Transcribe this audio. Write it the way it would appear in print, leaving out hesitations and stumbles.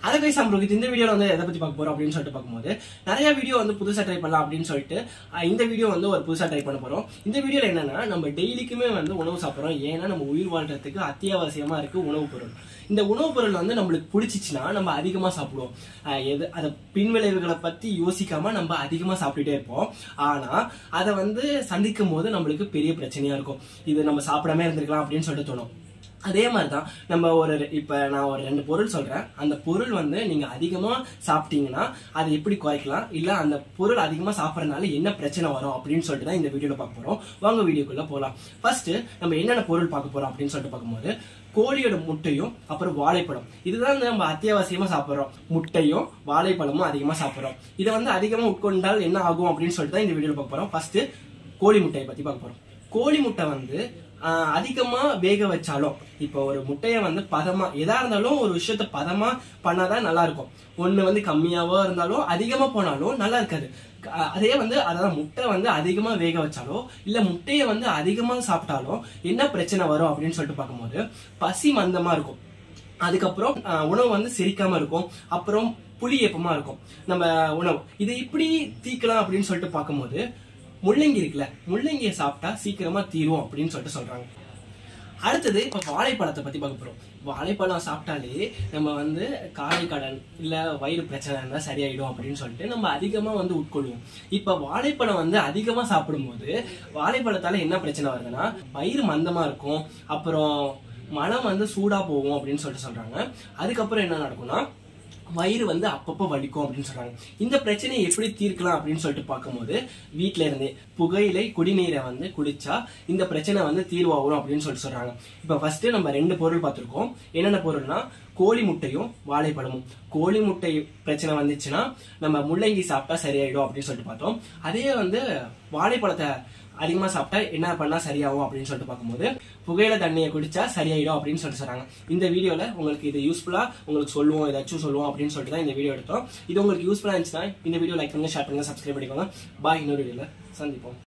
அதை கைஸ் நம்மளுக்கு இந்த வீடியோல வந்து எதை பத்தி பார்க்க போறோம் அப்படின்னு சொல்லிட்டு பார்க்கும்போது நிறைய வீடியோ வந்து புதுசா ட்ரை பண்ணலாம் அப்படின்னு சொல்லிட்டு இந்த வீடியோ வந்து ஒரு புதுசா ட்ரை பண்ண போறோம். இந்த வீடியோல என்னன்னா நம்ம டெய்லிக்குமே வந்து உணவு சாப்பிடுறோம். ஏன்னா நம்ம உயிர் வாழ்றதுக்கு அத்தியாவசியமா இருக்கு உணவு பொருள். இந்த உணவு பொருள் வந்து நம்மளுக்கு பிடிச்சிச்சுன்னா நம்ம அதிகமா சாப்பிடுவோம். அதை பின்விளைவுகளை பத்தி யோசிக்காம நம்ம அதிகமா சாப்பிட்டுட்டே இருப்போம். ஆனா அதை வந்து சந்திக்கும் போது நம்மளுக்கு பெரிய பிரச்சனையா இருக்கும். இது நம்ம சாப்பிடாம இருந்திருக்கலாம் அப்படின்னு சொல்லிட்டு தோணும். அதே மாதிரிதான் நம்ம இப்ப நான் ஒரு 2 பொருள் சொல்றேன். அந்த பொருள் வந்து நீங்க அதிகமா சாப்பிட்டீங்கன்னா அதை எப்படி குறைக்கலாம், இல்ல அந்த பொருள் அதிகமா சாப்பிடறதுனால என்ன பிரச்சனை வரும் அப்படின்னு சொல்லிட்டு தான் இந்த வீடியோல பார்க்க போறோம். வாங்க வீடியோக்குள்ள போலாம். ஃபர்ஸ்ட் நம்ம என்னென்ன பொருள் பார்க்க போறோம் அப்படின்னு சொல்லிட்டு பார்க்கும்போது கோழியோட முட்டையும் அப்புறம் வாழைப்பழம். இதுதான் நம்ம அத்தியாவசியமா சாப்பிடுறோம். முட்டையும் வாழைப்பழமும் அதிகமா சாப்பிடுறோம். இதை வந்து அதிகமா உட்கொண்டால் என்ன ஆகும் அப்படின்னு சொல்லிட்டு தான் இந்த வீடியோல பார்க்க போறோம். ஃபர்ஸ்ட் கோழி முட்டையை பத்தி பார்க்க போறோம். கோழி முட்டை வந்து அதிகமா வேக வச்சாலும், இப்ப ஒரு முட்டைய வந்து பதமா எதா இருந்தாலும் ஒரு விஷயத்த பதமா பண்ணாதான் நல்லா இருக்கும். ஒண்ணு வந்து கம்மியாவோ இருந்தாலும் அதிகமா போனாலும் நல்லா இருக்காது. அதே வந்து அதான் முட்டை வந்து அதிகமா வேக வச்சாலோ இல்ல முட்டையை வந்து அதிகமா சாப்பிட்டாலும் என்ன பிரச்சனை வரும் அப்படின்னு சொல்லிட்டு பார்க்கும்போது பசி மந்தமா இருக்கும். அதுக்கப்புறம் உணவு வந்து செரிக்காம இருக்கும். அப்புறம் புளி ஏப்பமா இருக்கும் நம்ம உணவு. இதை இப்படி தீக்கலாம் அப்படின்னு சொல்லிட்டு பார்க்கும்போது முள்ளங்கி இருக்குல்ல, முள்ளங்கியை சாப்பிட்டா சீக்கிரமா தீரும் அப்படின்னு சொல்லிட்டு சொல்றாங்க. அடுத்தது இப்ப வாழைப்பழத்தை பத்தி பார்க்க போறோம். வாழைப்பழம் சாப்பிட்டாலே நம்ம வந்து காலை கடன் இல்ல வயிறு பிரச்சனை இருந்தா சரியாயிடும் அப்படின்னு சொல்லிட்டு நம்ம அதிகமா வந்து உட்கொள்வோம். இப்ப வாழைப்பழம் வந்து அதிகமா சாப்பிடும் போது வாழைப்பழத்தால என்ன பிரச்சனை வருதுன்னா வயிறு மந்தமா இருக்கும். அப்புறம் மனம் வந்து சூடா போகும் அப்படின்னு சொல்லிட்டு சொல்றாங்க. அதுக்கப்புறம் என்ன நடக்கும்னா வயிறு வந்து அப்பப்போ வலிக்கும் அப்படின்னு சொல்றாங்க. இந்த பிரச்சனையை எப்படி தீர்க்கலாம் அப்படின்னு சொல்லிட்டு பார்க்கும்போது வீட்டுல இருந்தே புகையிலை குடிநீரை வந்து குடிச்சா இந்த பிரச்சனை வந்து தீர்வாகும் அப்படின்னு சொல்லிட்டு சொல்றாங்க. இப்ப ஃபர்ஸ்ட் நம்ம 2 பொருள் பார்த்திருக்கோம். என்னென்ன பொருள்னா கோழி முட்டையும் வாழைப்பழமும். கோழி முட்டை பிரச்சனை வந்துச்சுன்னா நம்ம முள்ளங்கி சாப்பிட்டா சரியாயிடும் அப்படின்னு சொல்லிட்டு பார்த்தோம். அதே வந்து வாழைப்பழத்தை அதிகமா சாப்பிட்டா என்ன பண்ணா சரியாகும் அப்படின்னு சொல்லிட்டு பார்க்கும்போது புகையில தண்ணியை குடிச்சா சரியாயிடும் அப்படின்னு சொல்லிட்டு சொல்றாங்க. இந்த வீடியோல உங்களுக்கு இது யூஸ்ஃபுல்லா உங்களுக்கு சொல்லுவோம், ஏதாச்சும் சொல்லுவோம் அப்படின்னு சொல்லிட்டு தான் இந்த வீடியோ எடுத்தோம். இது உங்களுக்கு யூஸ்ஃபுல்லா இருந்துச்சுன்னா இந்த வீடியோ லைக் பண்ணுங்க, ஷேர் பண்ணுங்க, சப்ஸ்கிரைப் பண்ணிக்கோங்க. பாய். இன்னொரு வீடியோல சந்திப்போம்.